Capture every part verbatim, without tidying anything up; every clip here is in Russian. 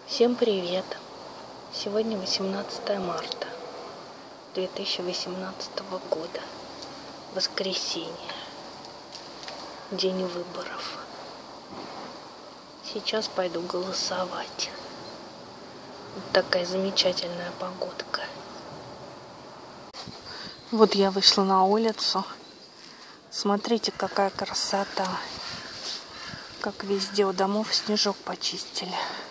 Всем привет! Сегодня восемнадцатое марта две тысячи восемнадцатого года, воскресенье, день выборов. Сейчас пойду голосовать. Вот такая замечательная погодка. Вот я вышла на улицу. Смотрите, какая красота. Как везде у домов снежок почистили.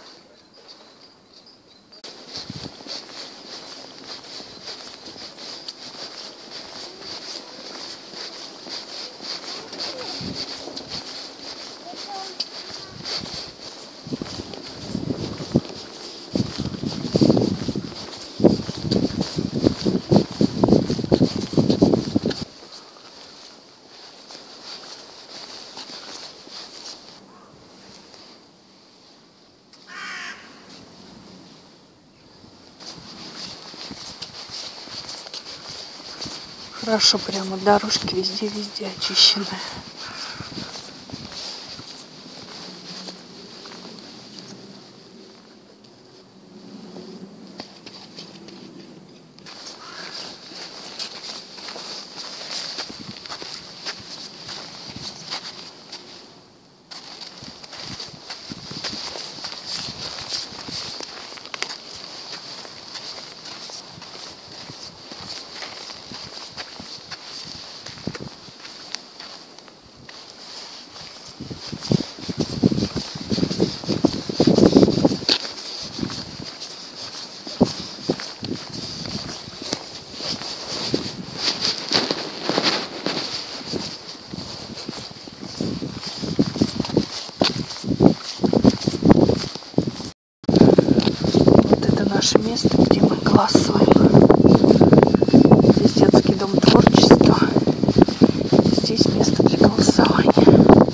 Хорошо, прямо дорожки везде-везде очищены. Наше место, где мы голосуем. Здесь детский дом творчества. Здесь место для голосования.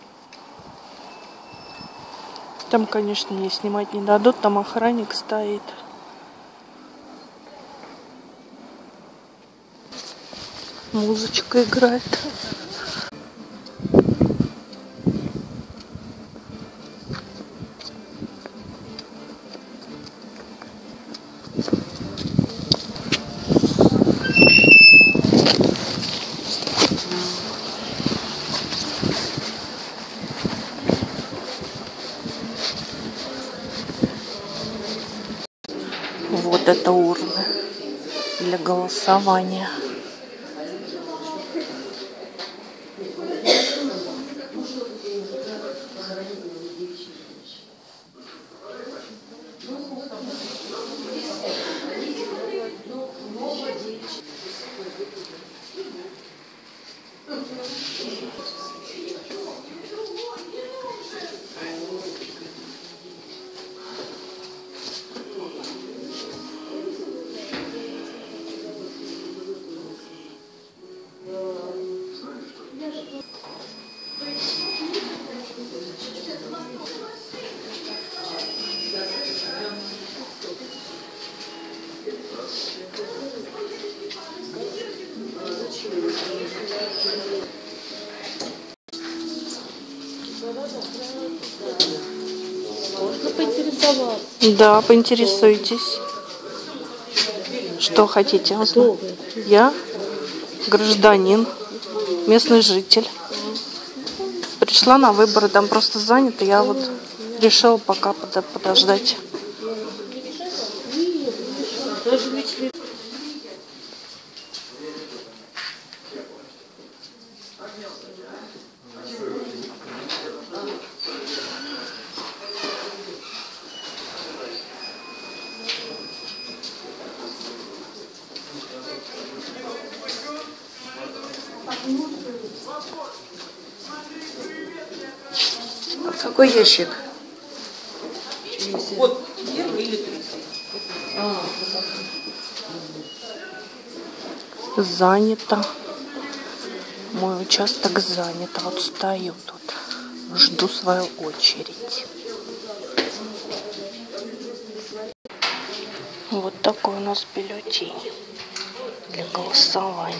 Там, конечно, не снимать не дадут, там охранник стоит. Музычка играет. Вот это урны для голосования. Можно поинтересоваться? Да, поинтересуйтесь. Что хотите узнать? Я гражданин, местный житель. Пришла на выборы, там просто занято. Я вот решила пока подождать. Какой ящик? Вот первый или третий? А, Занято. Мой участок занят. Вот стою тут. Жду свою очередь. Вот такой у нас бюллетень для голосования.